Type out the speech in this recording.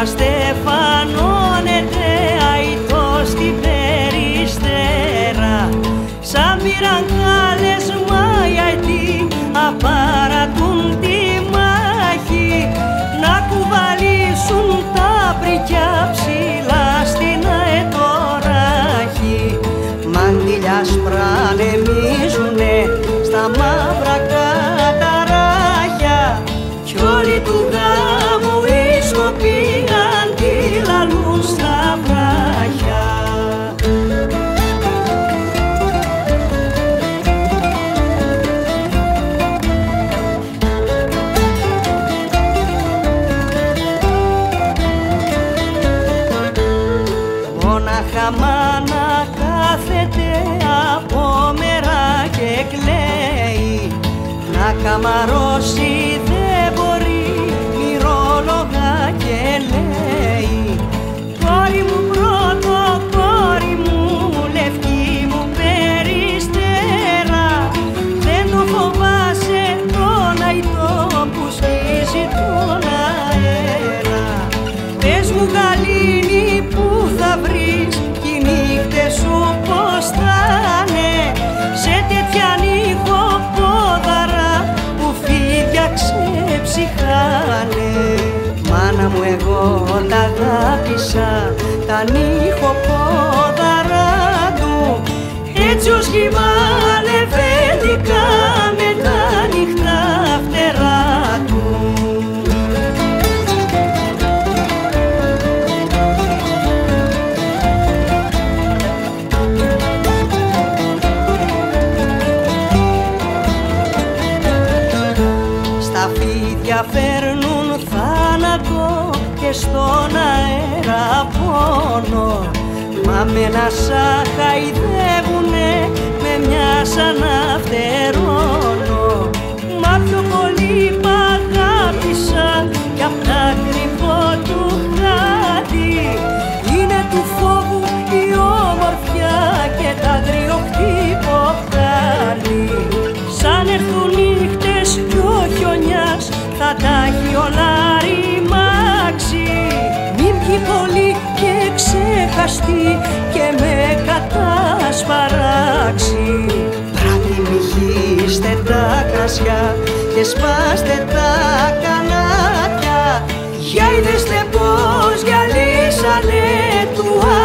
στεφανώνεται αητός στην Περιστέρα. Σαν πήραν κάλεσμα οι αητοί απαρατούν τη μάχη, να κουβαλήσουν τα πρικιά ψηλά στην αετοράχη. Μαντήλια σπρανεμίζουνε στα μαύρα καταράχια κι όλοι του γάμου οι σκοποί αντιλαλούν στα βράχια. Μόναχα μάνα κάθεται από μέρα και κλαίει, να καμαρώσει δεν μπορεί, μυρόλογα και λέει. Κόρη μου πρώτο, κόρη μου, λευκή μου Περιστέρα, δεν το φοβάσαι τον αητό που σκίζει τον αέρα. Πες μου γαλήνη που θα βρεις κι οι νύχτες σου πως θα'ναι, σε τέτοια νυχοπόδαρα που φίδια ξεψυχάνε. Μάνα μου εγώ τα αγάπησα τα νυχοπόδαρα του, έτσι ως χυμά λεβέντικα με τα νυχτά φτερά του. Στα φίδια φέρνουν θάνατο και στον αέρα πόνο, μα με ένα σαν χαϊδεύουνε, με μια σαν να φτερώνω. Μα πιο πολύ μ' αγάπησα κι απ' τα κρυφό του χάτι, είναι του φόβου η όμορφια και τ' άγριο χτύπο χάρτη. Σαν έρθουν νύχτες κι ο χιονιάς θα τα έχει όλα ρημάξει, μην πιει πολύ και ξεχαστεί και με κατασπαράξει. Μπράτι μη χύστε τα κρασιά και σπάστε τα κανάτια, για είδεστε πως γυαλίσανε του